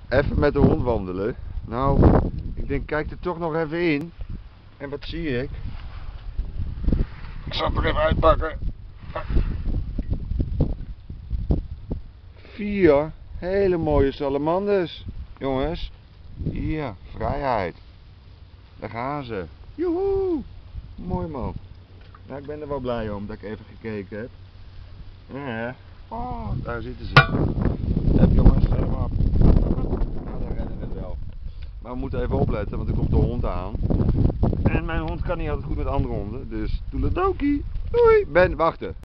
Even met de hond wandelen. Nou, ik denk, kijk er toch nog even in. En wat zie ik? Ik zal het er even uitpakken. 4 hele mooie salamanders. Jongens, hier, vrijheid. Daar gaan ze. Joehoe! Mooi man. Nou, ik ben er wel blij om dat ik even gekeken heb. Ja, oh, daar zitten ze. Heb jongens, zet hem op. Nou, dan rennen we het wel. Maar we moeten even opletten, want er komt de hond aan. En mijn hond kan niet altijd goed met andere honden, dus toeledokie. Doei! Ben, wachten.